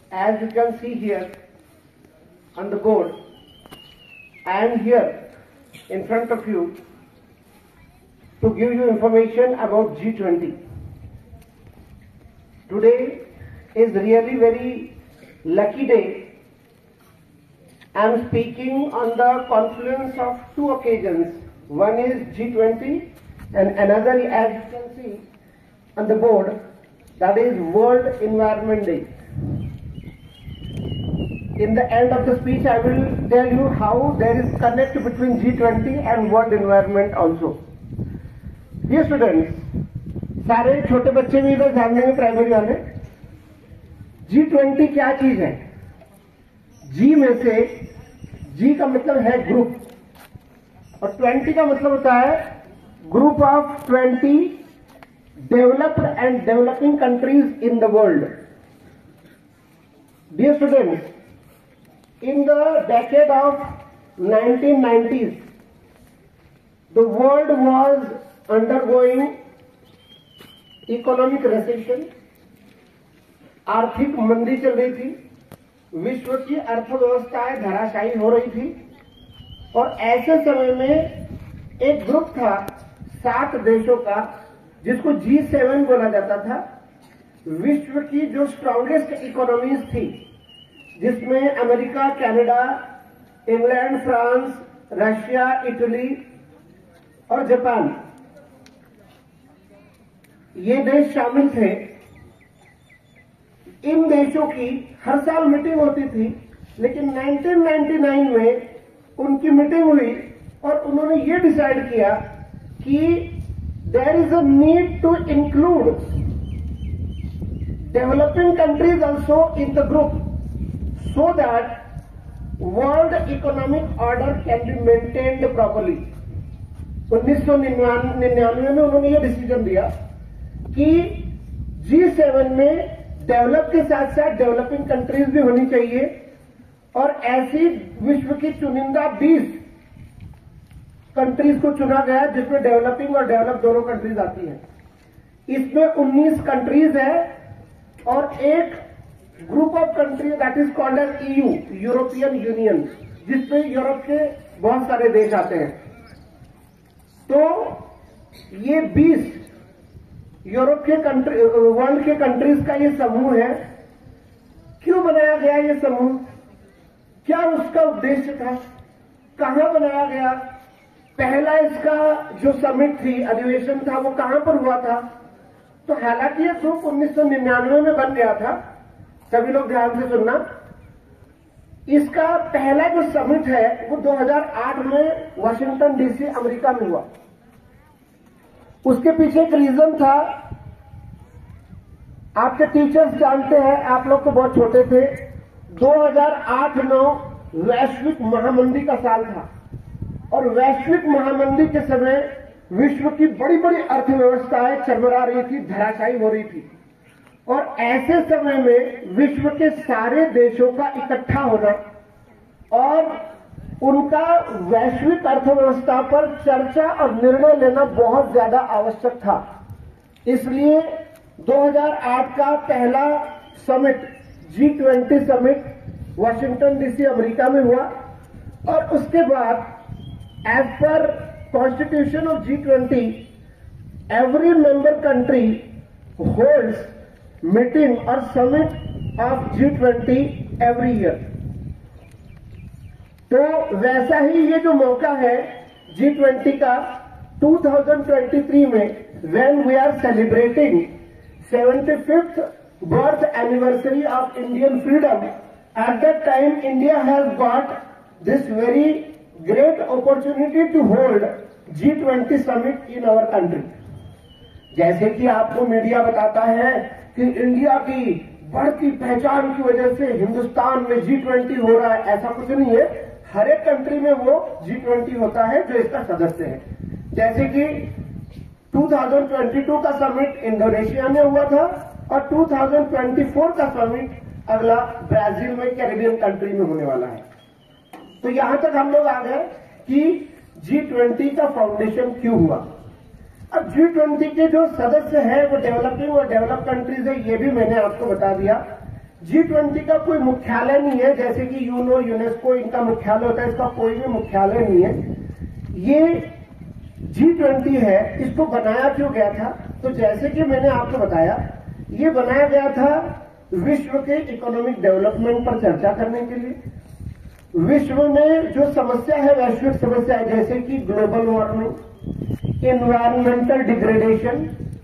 as you can see here on the board, I am here in front of you to give you information about G20. Today is really very lucky day. I am speaking on the confluence of two occasions. One is G20 and another, as you can see on the board, that is World Environment Day. In the end of the speech, I will tell you how there is connect between G20 and World Environment also. Dear students, सारे छोटे बच्चे भी इधर ध्यान देंगे primary वाले। G20 क्या चीज है? G में से G का मतलब है ग्रुप और 20 का मतलब होता है group of 20 developed and developing countries in the world. Dear students, in the decade of 1990s, the world was undergoing economic recession. आर्थिक मंदी चल रही थी, विश्व की अर्थव्यवस्थाएं धराशायी हो रही थी और ऐसे समय में एक ग्रुप था 7 देशों का जिसको G7 बोला जाता था। विश्व की जो स्ट्रॉन्गेस्ट इकोनॉमीज थी जिसमें America, Canada, England, France, Russia, Italy और जापान, ये देश शामिल थे। इन देशों की हर साल मीटिंग होती थी, लेकिन 1999 में उनकी मीटिंग हुई और उन्होंने ये डिसाइड किया कि there is a need to include developing countries also in the group so that world economic order can be maintained properly. 1999 में उन्होंने ये डिसीजन दिया कि G7 में डेवलप के साथ साथ डेवलपिंग कंट्रीज भी होनी चाहिए और ऐसी विश्व की चुनिंदा 20 कंट्रीज को चुना गया जिसमें डेवलपिंग और डेवलप दोनों कंट्रीज आती हैं। इसमें 19 कंट्रीज है और एक group of countries that is called as EU, European Union, जिसमें यूरोप के बहुत सारे देश आते हैं। तो ये 20 यूरोप के कंट्री, वर्ल्ड के कंट्रीज का ये समूह है। क्यों बनाया गया ये समूह? क्या उसका उद्देश्य था? कहां बनाया गया? पहला इसका जो समिट थी, अधिवेशन था, वो कहां पर हुआ था? तो हालांकि ये ग्रुप 1999 में बन गया था। सभी लोग ध्यान से सुनना। इसका पहला जो समिट है वो 2008 में वाशिंगटन डीसी अमेरिका में हुआ। उसके पीछे एक रीजन था, आपके टीचर्स जानते हैं, आप लोग तो बहुत छोटे थे, 2008-9 वैश्विक महामंदी का साल था और वैश्विक महामंदी के समय विश्व की बड़ी बड़ी अर्थव्यवस्थाएं चरमरा रही थी, धराशायी हो रही थी और ऐसे समय में विश्व के सारे देशों का इकट्ठा होना और उनका वैश्विक अर्थव्यवस्था पर चर्चा और निर्णय लेना बहुत ज्यादा आवश्यक था। इसलिए 2008 का पहला summit G20 summit Washington DC America में हुआ और उसके बाद as per constitution of G20 every member country holds meeting और summit of G20 every year. तो वैसा ही ये जो मौका है G20 का 2023 में, when we are celebrating 75th birth anniversary of Indian freedom, at that time India has got this very great opportunity to hold G20 summit in our country. जैसे कि आपको मीडिया बताता है कि इंडिया की बढ़ती पहचान की वजह से हिंदुस्तान में G20 हो रहा है, ऐसा कुछ नहीं है। हर एक कंट्री में वो G20 होता है जो इसका सदस्य है। जैसे कि 2022 का समिट इंडोनेशिया में हुआ था और 2024 का समिट अगला ब्राजील में, कैरेबियन कंट्री में होने वाला है। तो यहां तक हम लोग आ गए कि G20 का फाउंडेशन क्यों हुआ। अब G20 के जो सदस्य हैं वो डेवलपिंग और डेवलप कंट्रीज है, ये भी मैंने आपको बता दिया। G20 का कोई मुख्यालय नहीं है, जैसे कि यूनेस्को इनका मुख्यालय होता है, इसका कोई भी मुख्यालय नहीं है। ये G20 है, इसको बनाया क्यों गया था? तो जैसे कि मैंने आपको बताया, ये बनाया गया था विश्व के इकोनॉमिक डेवलपमेंट पर चर्चा करने के लिए। विश्व में जो समस्या है, वैश्विक समस्या है, जैसे कि ग्लोबल वार्मिंग, एनवायरमेंटल डिग्रेडेशन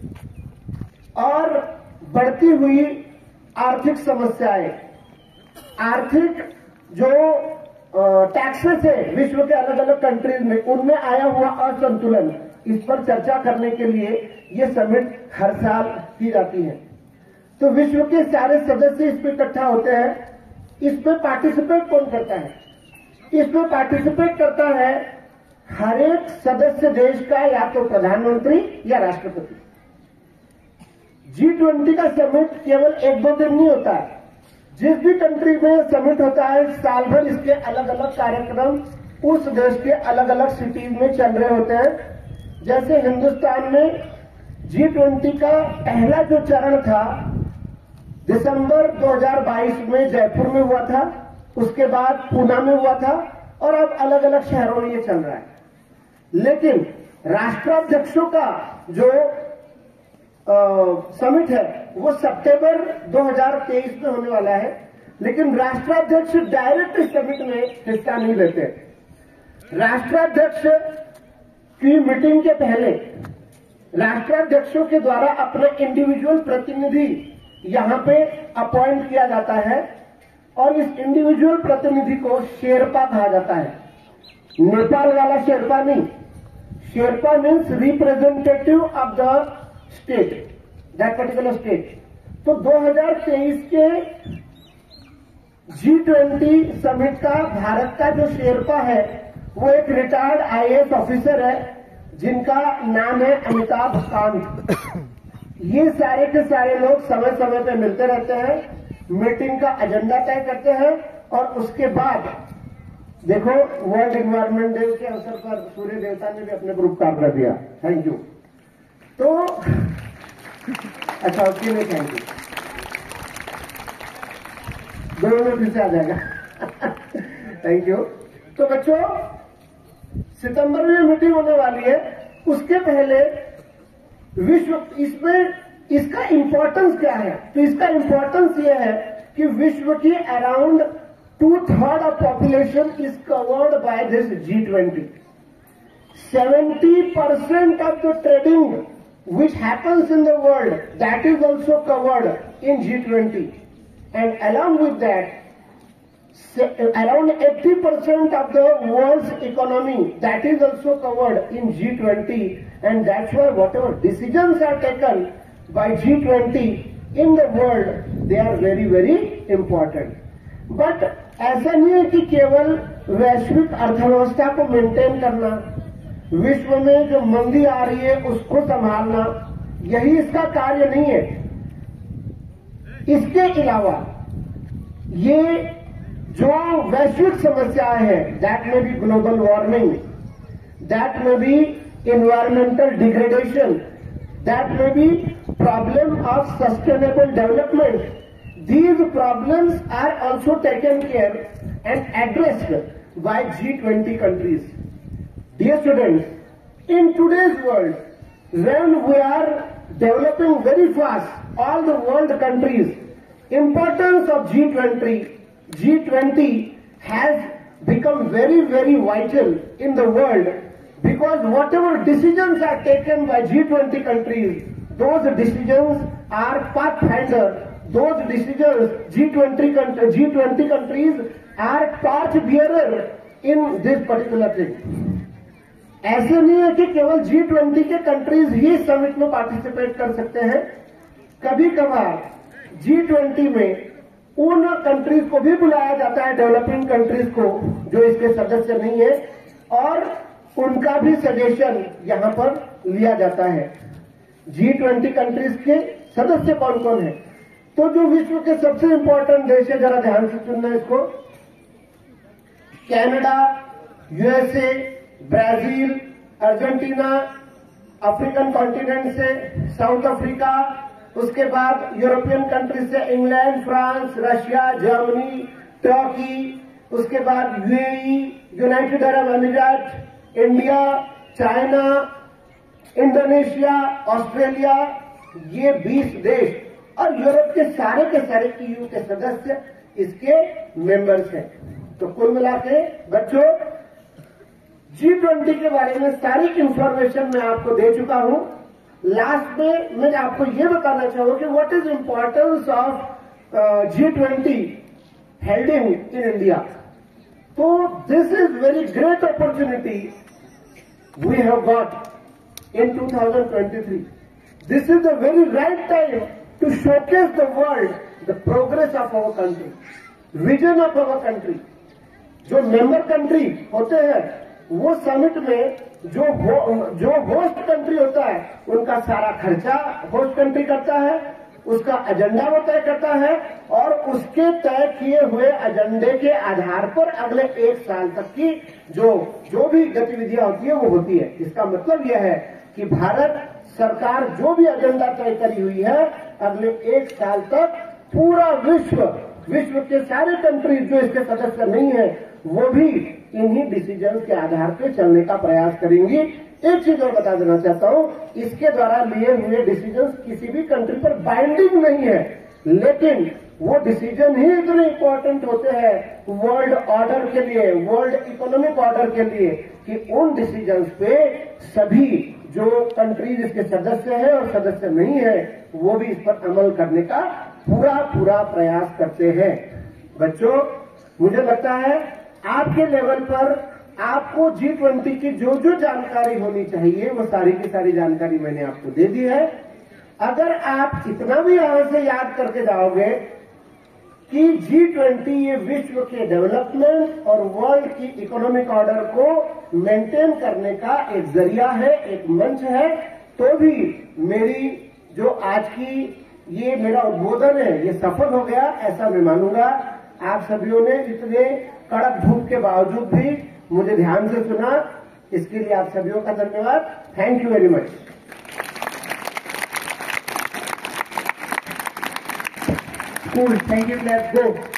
और बढ़ती हुई आर्थिक समस्याएं, आर्थिक जो टैक्सेस है विश्व के अलग अलग कंट्रीज में, उनमें आया हुआ असंतुलन, इस पर चर्चा करने के लिए ये समिट हर साल की जाती है। तो विश्व के सारे सदस्य इस पर इकट्ठा होते हैं। इस पे पार्टिसिपेट कौन करता है? इसमें पार्टिसिपेट करता है हर एक सदस्य देश का या तो प्रधानमंत्री या राष्ट्रपति। G20 का समिट केवल 1-2 दिन नहीं होता है। जिस भी कंट्री में समिट होता है, साल भर इसके अलग अलग कार्यक्रम उस देश के अलग अलग सिटीज में चल रहे होते हैं। जैसे हिंदुस्तान में G20 का पहला जो चरण था दिसंबर 2022 में जयपुर में हुआ था, उसके बाद पूना में हुआ था, और अब अलग अलग शहरों में ये चल रहा है। लेकिन राष्ट्राध्यक्षों का जो समिट है वो सितंबर 2023 में होने वाला है, लेकिन राष्ट्राध्यक्ष डायरेक्ट इस समिट में हिस्सा नहीं लेते। राष्ट्राध्यक्ष की मीटिंग के पहले राष्ट्राध्यक्षों के द्वारा अपना इंडिविजुअल प्रतिनिधि यहां पे अपॉइंट किया जाता है, और इस इंडिविजुअल प्रतिनिधि को शेरपा कहा जाता है। नेपाल वाला शेरपा नहीं, Sherpa means representative of the state, that particular state. तो 2023 के G20 समिट का भारत का जो शेरपा है वो एक रिटायर्ड IAS ऑफिसर है, जिनका नाम है अमिताभ कांत। ये सारे के सारे लोग समय समय पे मिलते रहते हैं, मीटिंग का एजेंडा तय करते हैं, और उसके बाद देखो वर्ल्ड एनवायरमेंट डे के अवसर पर सूर्य देवता ने भी अपने ग्रुप कार्ड कर दिया, थैंक यू। तो अच्छा, उसके लिए थैंक यू, दोनों में फिर से आ जाएगा थैंक यू। तो बच्चों, सितंबर में मीटिंग होने वाली है, उसके पहले विश्व इसमें इसका इंपॉर्टेंस क्या है? तो इसका इंपॉर्टेंस यह है कि विश्व की around 2/3 of population is covered by this G20। 70% of the trading which happens in the world, that is also covered in G20, and along with that around 80% of the world's economy, that is also covered in G20, and that's why whatever decisions are taken by G20 in the world, they are very very important. But ऐसा नहीं है कि केवल वैश्विक अर्थव्यवस्था को maintain करना, विश्व में जो मंदी आ रही है उसको संभालना, यही इसका कार्य नहीं है। इसके अलावा ये जो वैश्विक समस्याएं हैं, दैट में भी ग्लोबल वार्मिंग, दैट में भी एनवायरमेंटल डिग्रेडेशन, दैट में भी problem of sustainable development, these problems are also taken care and addressed by G20 countries. Dear students, in today's world, when we are developing very fast, all the world countries, importance of G20 has become very very vital in the world, because whatever decisions are taken by G20 countries, those decisions are pathfinder. Those decisions, G20 countries are torch bearer in this particular thing. ऐसे नहीं है कि केवल G20 के countries ही summit में participate कर सकते हैं। कभी कभार G20 में उन कंट्रीज को भी बुलाया जाता है, डेवलपिंग कंट्रीज को, जो इसके सदस्य नहीं है, और उनका भी सजेशन यहां पर लिया जाता है। G20 कंट्रीज के सदस्य कौन कौन है? तो जो विश्व के सबसे इंपॉर्टेंट देश है, जरा ध्यान से सुनना इसको, Canada, USA, Brazil, Argentina, African continent से साउथ अफ्रीका, उसके बाद यूरोपियन कंट्री से England, France, Russia, Germany, Turkey, उसके बाद यूएई, यूनाइटेड अरब अमीरात, इंडिया, चाइना, इंडोनेशिया, ऑस्ट्रेलिया, ये 20 देश और यूरोप के सारे ईयू के सदस्य इसके मेंबर्स हैं। तो कुल मिला के बच्चों G20 के बारे में सारी इंफॉर्मेशन मैं आपको दे चुका हूं। लास्ट में मैं आपको ये बताना चाहूंगा कि what is importance of G20 holding in India. तो this is very great opportunity we have got in 2023. This is the very right time to showcase the world the progress of our country, vision of our country. जो member country होते हैं वो summit में जो host country होता है उनका सारा खर्चा होस्ट कंट्री करता है, उसका एजेंडा वो तय करता है और उसके तय किए हुए एजेंडे के आधार पर अगले 1 साल तक की जो भी गतिविधियां होती है वो होती है। इसका मतलब यह है कि भारत सरकार जो भी एजेंडा तय करी हुई है अगले 1 साल तक पूरा विश्व के सारे कंट्रीज जो इसके सदस्य नहीं है वो भी इन्हीं डिसीजन के आधार पर चलने का प्रयास करेंगी। एक चीज और बता देना चाहता हूं, इसके द्वारा लिए हुए डिसीजन किसी भी कंट्री पर बाइंडिंग नहीं है, लेकिन वो डिसीजन ही इतने इंपॉर्टेंट होते हैं वर्ल्ड ऑर्डर के लिए, वर्ल्ड इकोनॉमिक ऑर्डर के लिए, कि उन डिसीजन पे सभी जो कंट्रीज इसके सदस्य हैं और सदस्य नहीं है वो भी इस पर अमल करने का पूरा प्रयास करते हैं। बच्चों मुझे लगता है आपके लेवल पर आपको G20 की जो जानकारी होनी चाहिए वो सारी की सारी जानकारी मैंने आपको दे दी है। अगर आप इतना भी यहां से याद करके जाओगे कि G20 ये विश्व के डेवलपमेंट और वर्ल्ड की इकोनॉमिक ऑर्डर को मेंटेन करने का एक जरिया है, एक मंच है, तो भी मेरी जो आज की ये मेरा उद्बोधन है ये सफल हो गया ऐसा मैं मानूंगा। आप सभी ने इतने कड़क धूप के बावजूद भी मुझे ध्यान से सुना, इसके लिए आप सभी का धन्यवाद। Thank you very much. Cool, thank you, let's go.